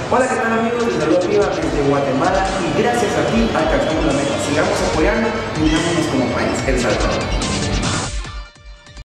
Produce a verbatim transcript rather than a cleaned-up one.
Hola, ¿qué tal amigos? Les saludo Piva desde Guatemala y gracias a ti alcanzamos la meta. Sigamos apoyando y unámonos como país, El Salvador.